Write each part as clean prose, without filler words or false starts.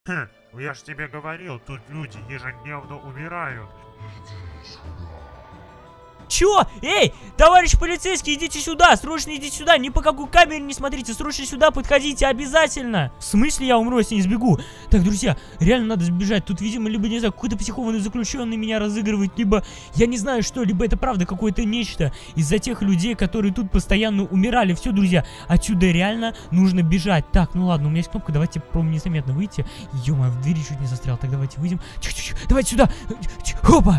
Я ж тебе говорил, тут люди ежедневно умирают. Чё? Эй, товарищ полицейский, идите сюда, срочно идите сюда, ни по какой камере не смотрите, срочно сюда подходите, обязательно. В смысле я умру, если не сбегу? Так, друзья, реально надо сбежать, тут, видимо, либо, не знаю, какой-то психованный заключенный меня разыгрывает, либо, я не знаю что, либо это правда какое-то нечто из-за тех людей, которые тут постоянно умирали. Все, друзья, отсюда реально нужно бежать. Так, ну ладно, у меня есть кнопка, давайте попробуем незаметно выйти. Ё-моё, в двери чуть не застрял, так давайте выйдем. Давайте сюда, хопа.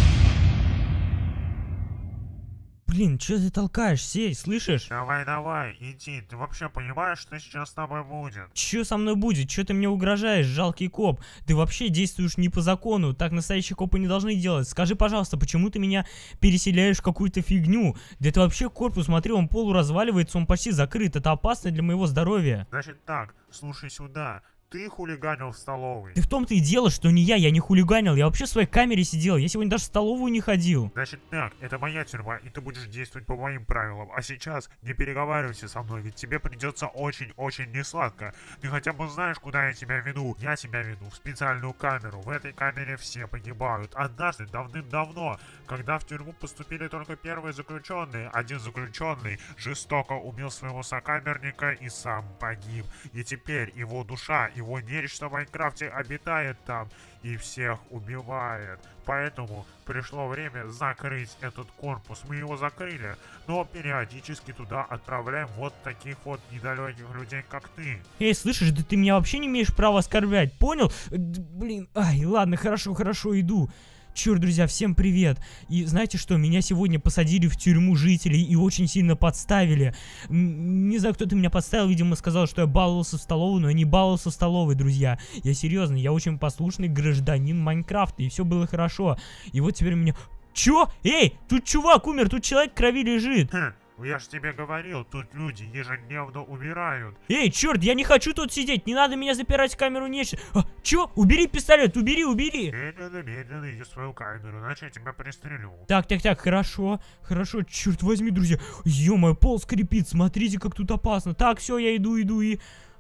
Блин, что ты толкаешь, сей, слышишь? Давай, иди. Ты вообще понимаешь, что сейчас с тобой будет? Что со мной будет? Что ты мне угрожаешь, жалкий коп? Ты вообще действуешь не по закону, так настоящие копы не должны делать. Скажи, пожалуйста, почему ты меня переселяешь в какую-то фигню? Да это вообще корпус, смотри, он полуразваливается, он почти закрыт, это опасно для моего здоровья. Значит так, слушай сюда. Ты хулиганил в столовой. Ты в том-то и дело, что не я не хулиганил, я вообще в своей камере сидел, я сегодня даже в столовую не ходил. Значит так, это моя тюрьма, и ты будешь действовать по моим правилам. А сейчас не переговаривайся со мной, ведь тебе придется очень-очень несладко. Ты хотя бы знаешь, куда я тебя веду? Я тебя веду в специальную камеру. В этой камере все погибают. Однажды, давным-давно, когда в тюрьму поступили только первые заключенные, один заключенный жестоко убил своего сокамерника и сам погиб. И теперь его душа, его нечто в Майнкрафте обитает там и всех убивает. Поэтому пришло время закрыть этот корпус. Мы его закрыли, но периодически туда отправляем вот таких вот недалеких людей, как ты. Эй, слышишь, да ты меня вообще не имеешь права оскорблять, понял? Блин, ай, ладно, хорошо, иду. Черт, друзья, всем привет. И знаете что, меня сегодня посадили в тюрьму жителей и очень сильно подставили. Не знаю, кто-то меня подставил, видимо, сказал, что я баловался в столовой, но я не баловался в столовой, друзья. Я серьезно, я очень послушный гражданин Майнкрафта, и все было хорошо. И вот теперь меня... Чё? Эй, тут чувак умер, тут человек в крови лежит. Я ж тебе говорил, тут люди ежедневно умирают. Эй, черт, я не хочу тут сидеть, не надо меня запирать в камеру, нечто. Чё? Убери пистолет, убери. Медленно иди в свою камеру, иначе я тебя пристрелю. Так, хорошо, черт возьми, друзья. Ё-моё, пол скрипит, смотрите, как тут опасно. Так, все, я иду и...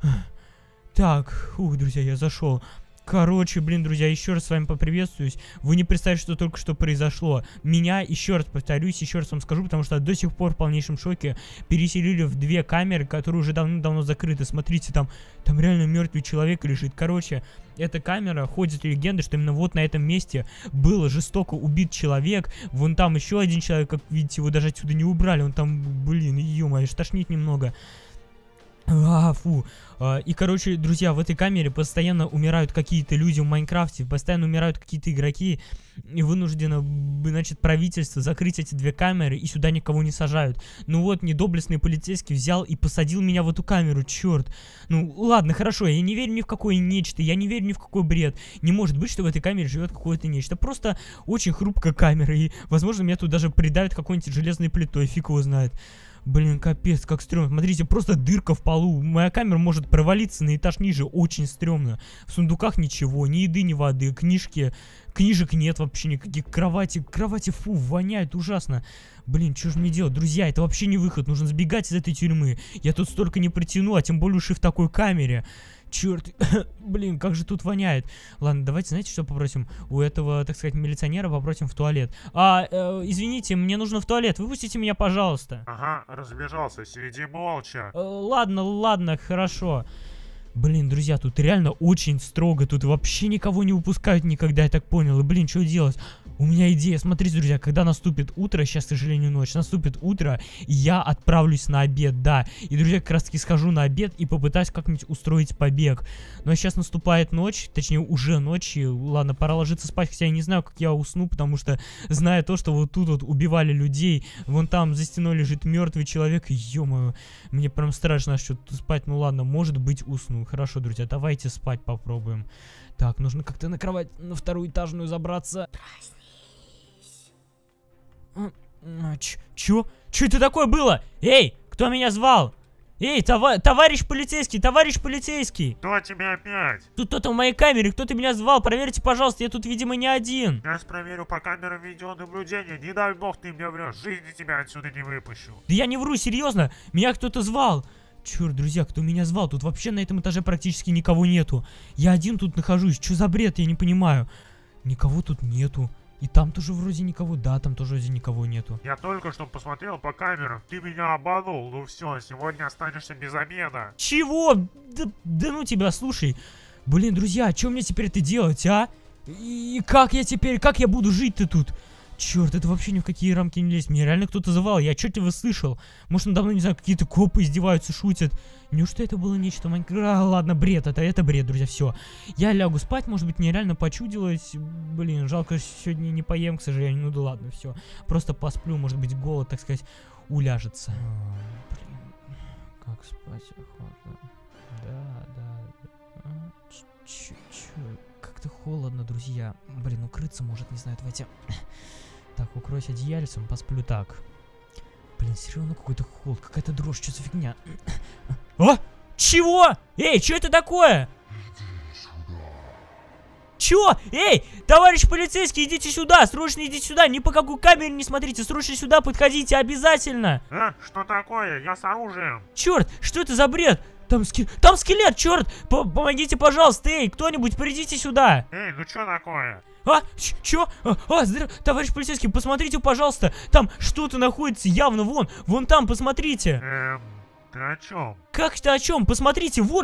Так, друзья, я зашел. Короче, блин, друзья, еще раз с вами поприветствуюсь. Вы не представляете, что только что произошло. Меня, еще раз повторюсь, еще раз вам скажу, потому что до сих пор в полнейшем шоке, переселили в 2 камеры, которые уже давно закрыты. Смотрите, там реально мертвый человек лежит. Короче, эта камера, ходит легенда, что именно вот на этом месте был жестоко убит человек. Вон там еще один человек, как видите, его даже отсюда не убрали. Он там, блин, ё-моё, аж тошнит немного. Фу. И, короче, друзья, в этой камере постоянно умирают какие-то люди в Майнкрафте, постоянно умирают какие-то игроки, и вынуждено, значит, правительство закрыть эти 2 камеры, и сюда никого не сажают. Ну вот, недоблестный полицейский взял и посадил меня в эту камеру, черт. Ну, ладно, хорошо, я не верю ни в какое нечто, я не верю ни в какой бред. Не может быть, что в этой камере живет какое-то нечто. Просто очень хрупкая камера, и, возможно, меня тут даже придавят какой-нибудь железной плитой, фиг его знает. Блин, капец, как стрёмно. Смотрите, просто дырка в полу. Моя камера может провалиться на этаж ниже. Очень стрёмно. В сундуках ничего, ни еды, ни воды. Книжек нет вообще никаких. Кровати, фу, воняют ужасно. Блин, что же мне делать? Друзья, это вообще не выход. Нужно сбегать из этой тюрьмы. Я тут столько не протяну, а тем более уж и в такой камере. Черт, блин, как же тут воняет. Ладно, давайте, знаете, что попросим? У этого, так сказать, милиционера попросим в туалет. Извините, мне нужно в туалет, выпустите меня, пожалуйста. Ага, разбежался, сиди молча. Ладно, хорошо. Блин, друзья, тут реально очень строго, тут вообще никого не выпускают никогда, я так понял. И, блин, что делать? У меня идея, смотрите, друзья, когда наступит утро, сейчас, к сожалению, ночь, наступит утро, и я отправлюсь на обед, да. И, друзья, как раз таки схожу на обед и попытаюсь как-нибудь устроить побег. Но сейчас наступает ночь, точнее, уже ночь, и, ладно, пора ложиться спать, хотя я не знаю, как я усну, потому что, зная то, что вот тут вот убивали людей, вон там за стеной лежит мертвый человек, ё-моё, мне прям страшно что-то спать, ну ладно, может быть, усну. Хорошо, друзья, давайте спать попробуем. Так, нужно как-то на кровать, на 2-ю этажную забраться. Чё это такое было? Эй, кто меня звал? Эй, товарищ полицейский! Кто тебя опять? Тут кто-то в моей камере, кто-то меня звал, проверьте, пожалуйста, я тут, видимо, не один. Я проверю по камерам видеонаблюдения, не дай бог ты мне врешь, жизни тебя отсюда не выпущу. Да я не вру, серьезно, меня кто-то звал. Черт, друзья, кто меня звал? Тут вообще на этом этаже практически никого нету. Я один тут нахожусь. Что за бред, я не понимаю. Никого тут нету. И там тоже вроде никого. Да, там тоже вроде никого нету. Я только что посмотрел по камерам. Ты меня обманул. Ну все, сегодня останешься без обеда. Чего? Да ну тебя, слушай. Блин, друзья, что мне теперь это делать, а? И как я буду жить-то тут? Черт, это вообще ни в какие рамки не лезет. Меня реально кто-то звал, я отчетливо слышал. Может, он давно, не знаю, какие-то копы издеваются, шутят. Неужто это было нечто ладно, бред, это бред, друзья, все. Я лягу спать, может быть, мне реально почудилось. Блин, жалко, сегодня не поем, к сожалению. Ну да ладно, все. Просто посплю, может быть, голод, так сказать, уляжется. Блин, как спать охота. Да. Как-то холодно, друзья. Блин, укрыться может, не знаю, давайте... Так, укроюсь одеяльцем, посплю так. Блин, серьезно, какой-то холод, какая-то дрожь, что за фигня? А? Чего? Эй, что это такое? Чё? Эй, товарищ полицейский, идите сюда, срочно идите сюда, ни по какой камере не смотрите, срочно сюда подходите, обязательно. Что такое? Я с оружием. Черт, что это за бред? Там скелет, черт! Помогите, пожалуйста, эй, кто-нибудь, придите сюда! Эй, ну что такое? Чё? Товарищ полицейский, посмотрите, пожалуйста, там что-то находится явно, вон там, посмотрите! Ты о чем? Как ты о чем? Посмотрите, вот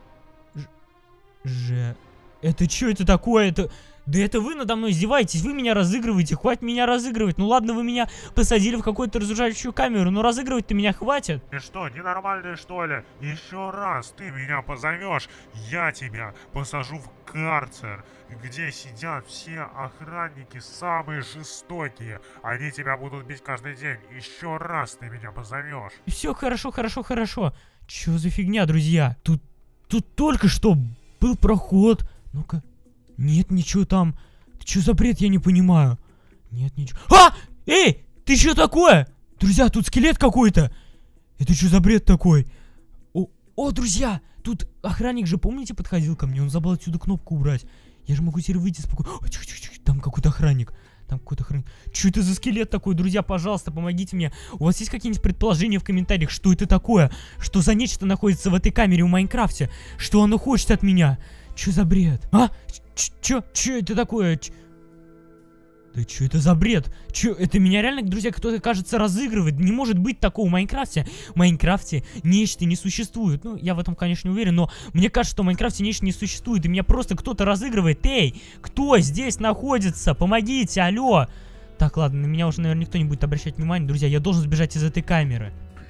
это что это такое? Да это вы надо мной издеваетесь, вы меня разыгрываете, хватит меня разыгрывать. Ну ладно, вы меня посадили в какую-то разрушающую камеру, но разыгрывать-то меня хватит. Ты что, ненормальный что ли? Еще раз ты меня позовешь, я тебя посажу в карцер, где сидят все охранники самые жестокие. Они тебя будут бить каждый день. Еще раз ты меня позовешь. Все хорошо. Че за фигня, друзья? Тут только что был проход. Ну-ка. Нет, ничего там. Что за бред, я не понимаю. Нет, ничего. Эй, ты что такое? Друзья, тут скелет какой-то. Это что за бред такой? О, друзья, тут охранник же, помните, подходил ко мне? Он забыл отсюда кнопку убрать. Я же могу теперь выйти спокойно. Там какой-то охранник. Что это за скелет такой? Друзья, пожалуйста, помогите мне. У вас есть какие-нибудь предположения в комментариях, что это такое? Что за нечто находится в этой камере в Майнкрафте? Что оно хочет от меня? Что за бред? Чё это такое? Да что это за бред? Это меня реально, друзья, кто-то, кажется, разыгрывает. Не может быть такого в Майнкрафте. В Майнкрафте нечто не существует. Ну, я в этом, конечно, не уверен, но мне кажется, что в Майнкрафте нечто не существует. И меня просто кто-то разыгрывает. Эй, кто здесь находится? Помогите, алло. Так, ладно, на меня уже, наверное, никто не будет обращать внимания. Друзья, я должен сбежать из этой камеры.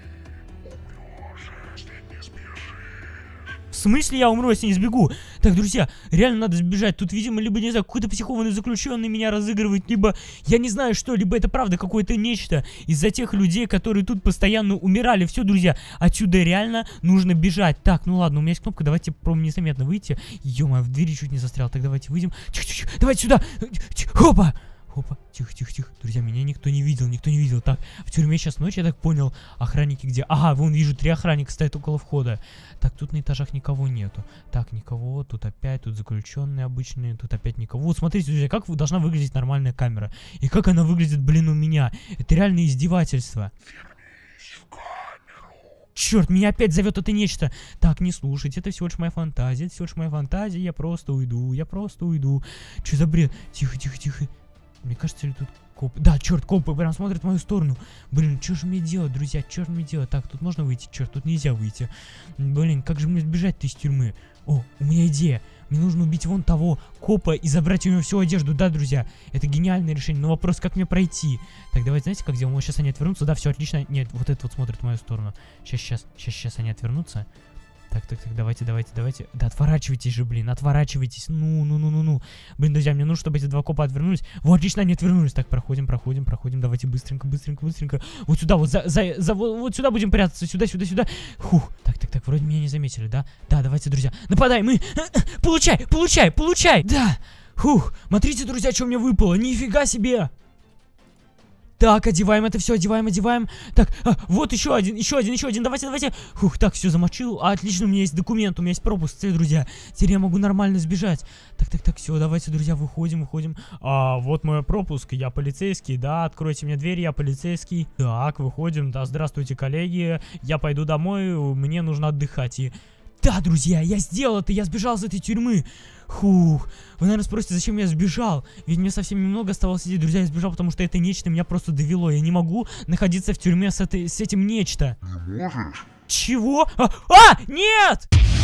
В смысле я умру, если не сбегу? Так, друзья, реально надо сбежать. Тут, видимо, либо, не знаю, какой-то психованный заключенный меня разыгрывает, либо, я не знаю что, либо это правда какое-то нечто из-за тех людей, которые тут постоянно умирали. Все, друзья, отсюда реально нужно бежать. Так, ну ладно, у меня есть кнопка, давайте попробуем незаметно выйти. Ё-моё, в двери чуть не застрял. Так, давайте выйдем. Тихо, давайте сюда. Хопа. Тихо. Друзья, меня никто не видел. Так, в тюрьме сейчас ночь, я так понял. Охранники где? Ага, вон вижу, 3 охранника стоят около входа. Так, тут на этажах никого нету. Так, никого, тут заключенные обычные, тут опять никого. Вот, смотрите, друзья, как должна выглядеть нормальная камера. И как она выглядит, блин, у меня. Это реально издевательство. Черт, меня опять зовет это нечто. Так, не слушайте, это всего лишь моя фантазия, я просто уйду. Что за бред? Тихо. Мне кажется, ли тут копы? Да, черт, копы прям смотрят в мою сторону. Блин, что же мне делать, друзья? Так, тут можно выйти? Черт, тут нельзя выйти. Блин, как же мне сбежать-то из тюрьмы? О, у меня идея. Мне нужно убить вон того копа и забрать у него всю одежду. Да, друзья, это гениальное решение. Но вопрос, как мне пройти? Так, давайте, знаете, как сделаем? Сейчас они отвернутся. Да, все отлично. Нет, вот это вот смотрит в мою сторону. Сейчас они отвернутся. Так, давайте. Да, отворачивайтесь же, блин, отворачивайтесь. Ну. Блин, друзья, мне нужно, чтобы эти 2 копа отвернулись. Вот, отлично, они отвернулись. Так, проходим. Давайте быстренько. Вот сюда, вот вот сюда будем прятаться. Сюда. Фух. Так, вроде меня не заметили, да? Да, давайте, друзья, нападаем. Мы... Получай. Да. Фух. Смотрите, друзья, что мне выпало. Нифига себе. Так, одеваем это все, одеваем. Так, вот еще один. Давайте. Фух, так, все, замочил. Отлично, у меня есть документ, у меня есть пропуск, друзья. Теперь я могу нормально сбежать. Так, все, давайте, друзья, выходим. Вот мой пропуск, я полицейский, да, откройте мне дверь, я полицейский. Так, выходим, да, здравствуйте, коллеги. Я пойду домой, мне нужно отдыхать. И... Да, друзья, я сделал это, я сбежал из этой тюрьмы. Фух, вы, наверное, спросите, зачем я сбежал? Ведь мне совсем немного оставалось сидеть, друзья, я сбежал, потому что это нечто меня просто довело. Я не могу находиться в тюрьме с этим нечто. Не можешь? Чего? Нет!